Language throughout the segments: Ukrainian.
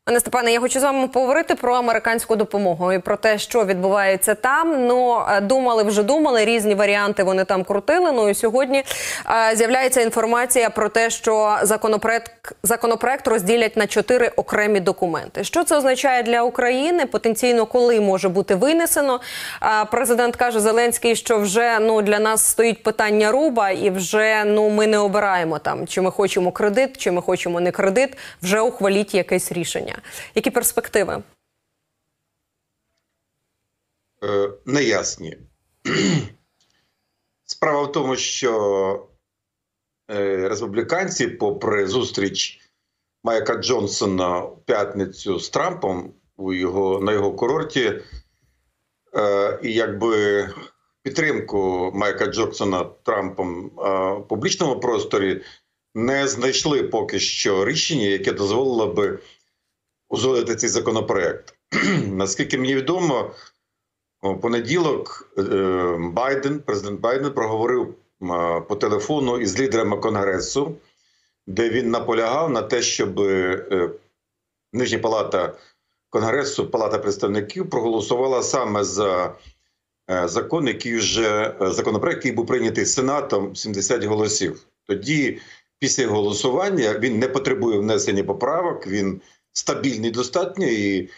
Пане Степане, я хочу з вами поговорити про американську допомогу і про те, що відбувається там. Думали, різні варіанти вони там крутили. І сьогодні з'являється інформація про те, що законопроект розділять на 4 окремі документи. Що це означає для України? Потенційно, коли може бути винесено? Президент каже Зеленський, що вже для нас стоїть питання руба, і вже ми не обираємо там, чи ми хочемо кредит, чи ми хочемо не кредит. Вже ухваліть якесь рішення. Які перспективи? Неясні. Справа в тому, що республіканці, попри зустріч Майка Джонсона в п'ятницю з Трампом на його курорті, і підтримку Майка Джонсона Трампом в публічному просторі, не знайшли поки що рішення, яке дозволило би узгодити цей законопроект. Наскільки мені відомо, у понеділок президент Байден проговорив по телефону із лідерами Конгресу, де він наполягав на те, щоб Нижня палата Конгресу, Палата представників, проголосувала саме за законопроект, який був прийнятий Сенатом 70 голосів. Тоді, після голосування, він не потребує внесення поправок, він стабільний достатньо, і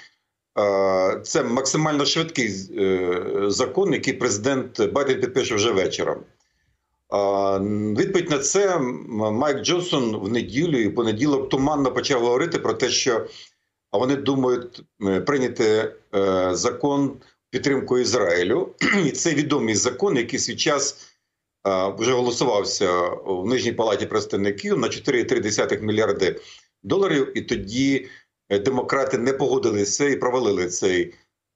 це максимально швидкий закон, який президент Байден підпише вже вечором. Відповідь на це Майк Джонсон в неділю і понеділок туманно почав говорити про те, що вони думають прийняти закон підтримку Ізраїлю. І це відомий закон, який свій час вже голосувався в Нижній палаті представників на 4,3 мільярди доларів, і тоді демократи не погодилися і провалили цей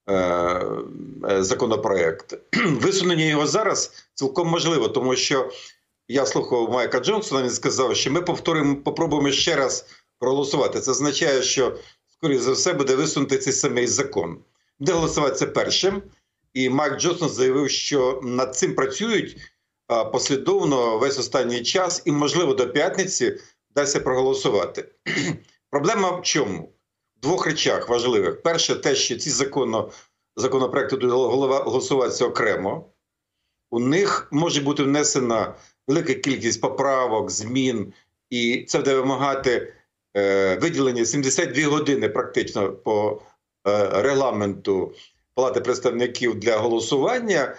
законопроект. Висунення його зараз цілком можливо, тому що я слухав Майка Джонсона, він сказав, що ми попробуємо ще раз проголосувати. Це означає, що, скоріше за все, буде висунути цей самий закон. Буде голосувати це першим, і Майк Джонсон заявив, що над цим працюють послідовно весь останній час, і, можливо, до п'ятниці вдасться проголосувати. Проблема в чому? В двох речах важливих. Перше, те, що ці законопроекти будуть голосуватися окремо. У них може бути внесена велика кількість поправок, змін, і це буде вимагати виділення 72 години практично по регламенту Палати представників для голосування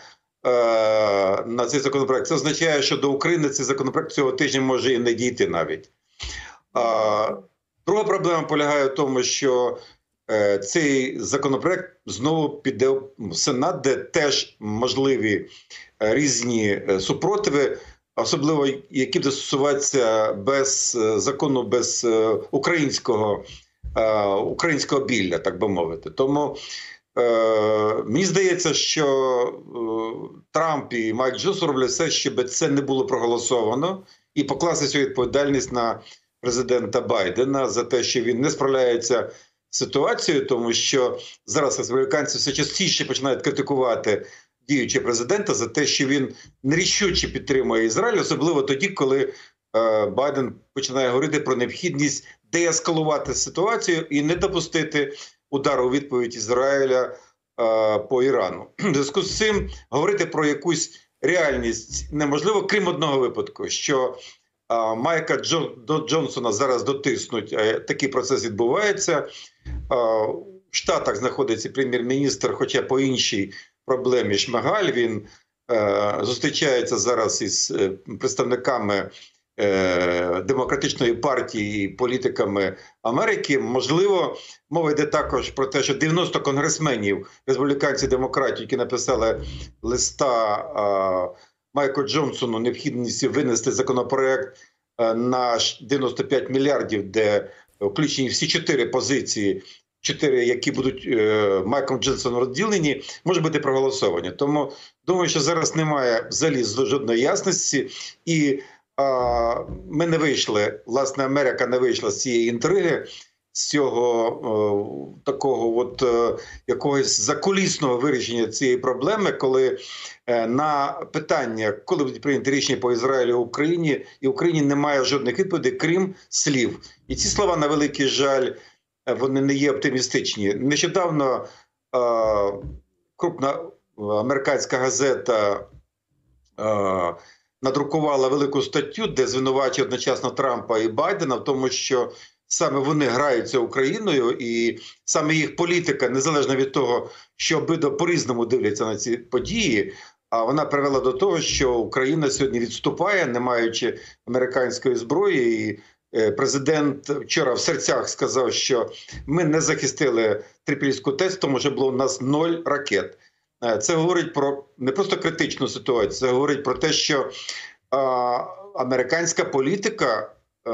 на цей законопроект. Це означає, що до України цей законопроект цього тижня може і не дійти навіть. Друга проблема полягає в тому, що цей законопроект знову піде в Сенат, де теж можливі різні супротиви, особливо які будуть стосуватися без закону, без українського білля, так би мовити. Тому мені здається, що Трамп і Майк Джонсон роблять все, щоб це не було проголосовано, і покласти цю відповідальність на президента Байдена за те, що він не справляється з ситуацією, тому що зараз республіканці все частіше починають критикувати діючого президента за те, що він нерішуче підтримує Ізраїль, особливо тоді, коли Байден починає говорити про необхідність деескалувати ситуацію і не допустити удару у відповідь Ізраїля по Ірану. В зв'язку з цим говорити про якусь реальність неможливо, крім одного випадку, що Майка Джонсона зараз дотиснуть, такий процес відбувається. В Штатах знаходиться прем'єр-міністр, хоча по іншій проблемі Шмигаль. Він зустрічається зараз із представниками демократичної партії і політиками Америки. Можливо, мова йде також про те, що 90 конгресменів, республіканці-демократів, які написали листа Майку Джонсону необхідність винести законопроект на 95 мільярдів, де включені всі 4 позиції, 4, які будуть Майком Джонсоном розділені, може бути проголосовані. Тому думаю, що зараз немає взагалі жодної ясності, і ми не вийшли, власне, Америка не вийшла з цієї інтриги, з цього такого якогось закулісного вирішення цієї проблеми, коли на питання, коли будуть прийняті рішення по Ізраїлю і Україні немає жодних відповідей, крім слів. І ці слова, на великий жаль, вони не є оптимістичні. Нещодавно крупна американська газета надрукувала велику статтю, де звинувачує одночасно Трампа і Байдена в тому, що саме вони граються Україною, і саме їх політика, незалежно від того, що обидва по-різному дивляться на ці події, а вона привела до того, що Україна сьогодні відступає, не маючи американської зброї. І президент вчора в серцях сказав, що ми не захистили Трипільську ТЕС, тому що було у нас 0 ракет. Це говорить про не просто критичну ситуацію, це говорить про те, що американська політика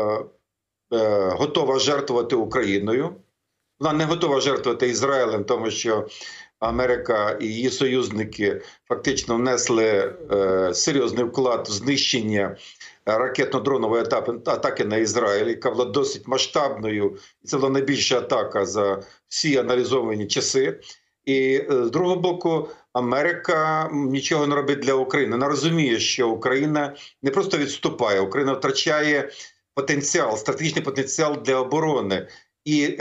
готова жертвувати Україною. Вона не готова жертвувати Ізраїлем, тому що Америка і її союзники фактично внесли серйозний вклад в знищення ракетно-дронової атаки на Ізраїль, яка була досить масштабною. І це була найбільша атака за всі аналізовані часи. І з другого боку, Америка нічого не робить для України. Вона розуміє, що Україна не просто відступає, Україна втрачає потенціал, стратегічний потенціал для оборони. І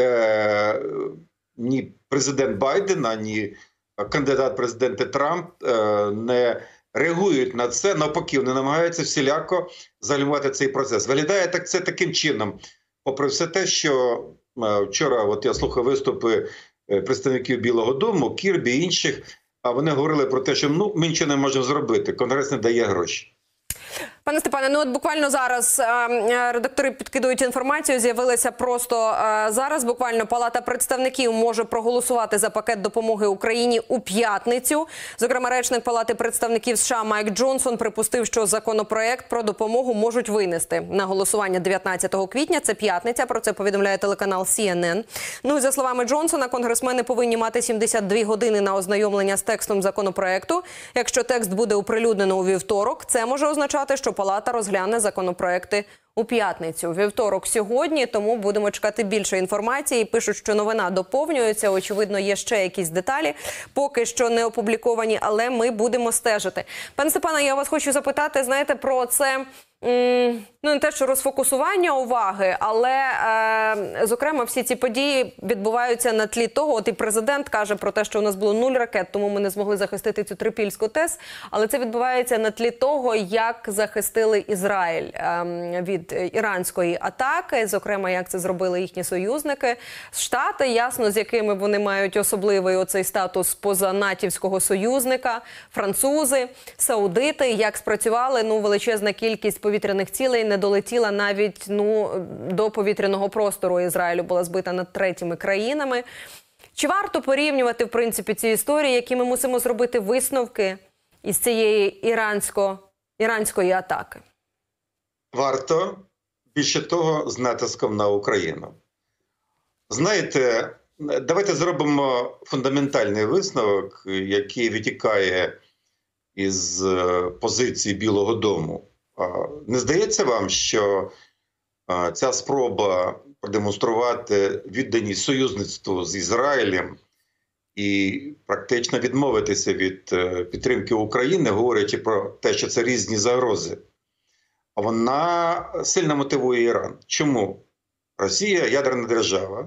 ні президент Байден, ні кандидат президента Трамп не реагують на це, навпаки, вони намагаються всіляко загальмувати цей процес. Виглядає це таким чином, попри все те, що вчора от я слухав виступи представників Білого дому, Кірбі і інших, а вони говорили про те, що ми нічого не можемо зробити, Конгрес не дає гроші. Пане Степане, от буквально зараз редактори підкидують інформацію, з'явилася просто зараз, буквально Палата представників може проголосувати за пакет допомоги Україні у п'ятницю. Зокрема, речник Палати представників США Майк Джонсон припустив, що законопроект про допомогу можуть винести на голосування 19 квітня. Це п'ятниця, про це повідомляє телеканал CNN. Ну і за словами Джонсона, конгресмени повинні мати 72 години на ознайомлення з текстом законопроекту. Якщо текст буде оприлюднено у вівторок, це може означати, що Палата розгляне законопроекти у п'ятницю. Вівторок сьогодні, тому будемо чекати більше інформації. Пишуть, що новина доповнюється, очевидно, є ще якісь деталі, поки що не опубліковані, але ми будемо стежити. Пане Степане, я вас хочу запитати, знаєте, про це, не те, що розфокусування уваги, але, зокрема, всі ці події відбуваються на тлі того, от і президент каже про те, що у нас було 0 ракет, тому ми не змогли захистити цю Трипільську ТЕС, але це відбувається на тлі того, як захистили Ізраїль від іранської атаки, зокрема, як це зробили їхні союзники. Штати, ясно, з якими вони мають особливий оцей статус позанатівського союзника, французи, саудити, як спрацювали, величезна кількість повітряних цілей не долетіла навіть до повітряного простору Ізраїлю, була збита над третіми країнами. Чи варто порівнювати, в принципі, ці історії, які ми мусимо зробити висновки із цієї іранської атаки? Варто, більше того, з натиском на Україну. Знаєте, давайте зробимо фундаментальний висновок, який витікає із позиції Білого дому. Не здається вам, що ця спроба продемонструвати відданість союзництву з Ізраїлем і практично відмовитися від підтримки України, говорячи про те, що це різні загрози, вона сильно мотивує Іран. Чому? Росія – ядерна держава,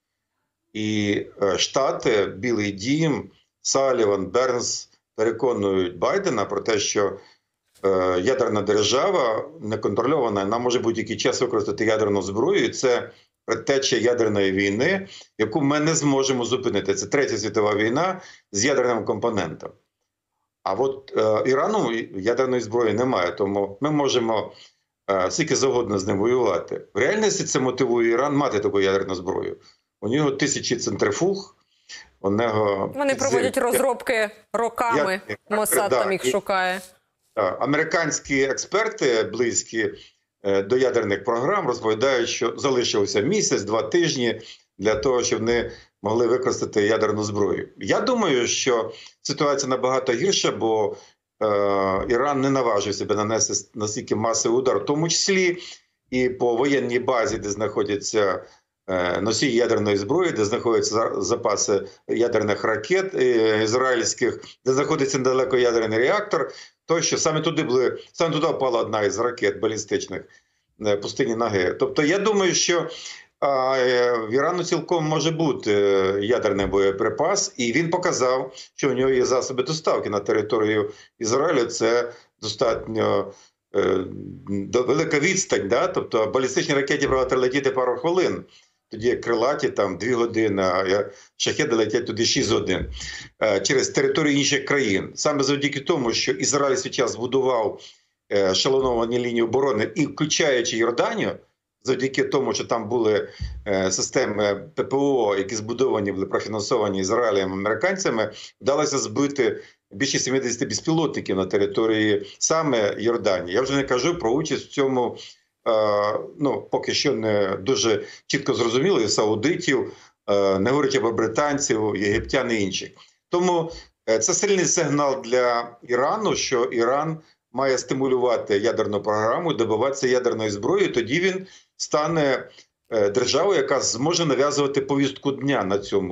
і Штати, Білий дім, Саліван, Бернс переконують Байдена про те, що ядерна держава неконтрольована, вона може будь-який час використати ядерну зброю, і це предтеча ядерної війни, яку ми не зможемо зупинити. Це Третя світова війна з ядерним компонентом. А от Ірану ядерної зброї немає, тому ми можемо скільки завгодно з ним воювати. В реальності це мотивує Іран мати таку ядерну зброю. У нього тисячі центрифуг, у нього... Вони проводять розробки роками, Моссад там їх шукає. Американські експерти, близькі до ядерних програм, розповідають, що залишився місяць, 2 тижні для того, щоб вони могли використати ядерну зброю. Я думаю, що ситуація набагато гірша, бо Іран не наважив себе нанести настільки масовий удар, в тому числі і по воєнній базі, де знаходяться носії ядерної зброї, де знаходяться запаси ядерних ракет ізраїльських, де знаходиться недалеко ядерний реактор, тощо саме туди впала одна із ракет балістичних пустині Наге. Тобто я думаю, що А в Ірану цілком може бути ядерний боєприпас, і він показав, що в нього є засоби доставки на територію Ізраїлю. Це достатньо велика відстань, да? Тобто балістичні ракети можуть летіти пару хвилин, тоді як крилаті там 2 години, а шахеди летять туди 6 годин через територію інших країн. Саме завдяки тому, що Ізраїль свій час збудував шалоновані лінії оборони, і включаючи Йорданію, завдяки тому, що там були системи ППО, які збудовані, були профінансовані Ізраїлем, американцями, вдалося збити більше 70 безпілотників на території саме Йорданії. Я вже не кажу про участь в цьому, поки що не дуже чітко зрозуміло, і саудитів, не говорячи про британців, єгиптян і інших. Тому це сильний сигнал для Ірану, що Іран має стимулювати ядерну програму, добиватися ядерної зброї, тоді він стане державою, яка зможе нав'язувати повістку дня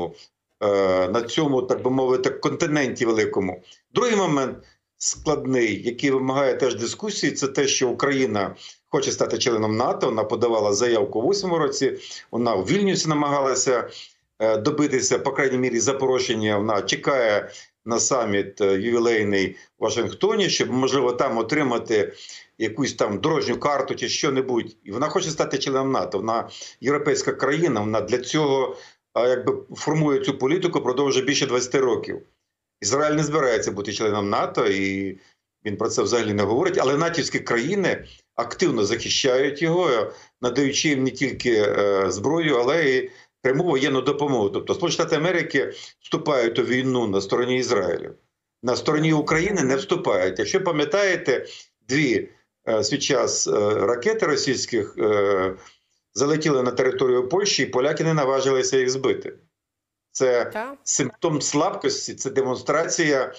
на цьому, так би мовити, континенті великому. Другий момент складний, який вимагає теж дискусії, це те, що Україна хоче стати членом НАТО, вона подавала заявку у 2008 році, вона у Вільнюсі намагалася добитися, по крайній мірі, запрошення, вона чекає на саміт ювілейний в Вашингтоні, щоб, можливо, там отримати якусь там дорожню карту чи що-небудь. І вона хоче стати членом НАТО. Вона європейська країна, вона для цього формує цю політику продовж більше 20 років. Ізраїль не збирається бути членом НАТО, і він про це взагалі не говорить, але натівські країни активно захищають його, надаючи їм не тільки зброю, але і пряму воєнну допомогу. Тобто Сполучені Штати Америки вступають у війну на стороні Ізраїлю. На стороні України не вступають. Якщо пам'ятаєте, 2 свій час ракети російських залетіли на територію Польщі, і поляки не наважилися їх збити. Це симптом слабкості, це демонстрація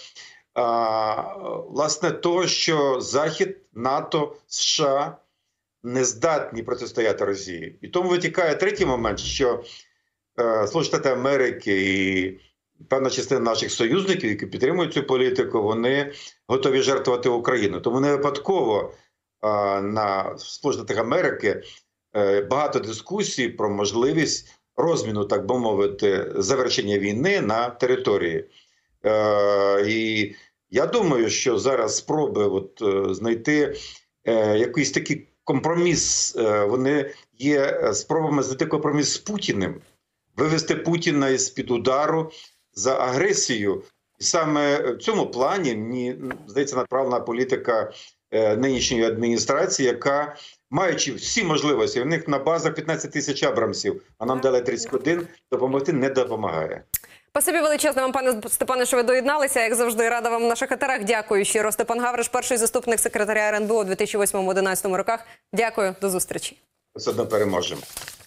власне того, що Захід, НАТО, США не здатні протистояти Росії. І тому витікає третій момент, що Сполучені Штати Америки і певна частина наших союзників, які підтримують цю політику, вони готові жертвувати Україну. Тому не випадково на Сполучених Штатах Америки багато дискусій про можливість розміну, так би мовити, завершення війни на території. І я думаю, що зараз спроби знайти якийсь такий компроміс, вони є спробами знайти компроміс з Путіним, вивести Путіна із-під удару за агресію. І саме в цьому плані, мені здається, направлена політика нинішньої адміністрації, яка, маючи всі можливості, у них на базах 15 тисяч абрамсів, а нам дали 31, допомогти не допомагає. Спасибі величезне вам, пане Степане, що ви доєдналися. Як завжди, рада вам в наших етерах. Дякую щиро. Степан Гавриш, перший заступник секретаря РНБО у 2008-2011 роках. Дякую, до зустрічі. Все одно переможемо.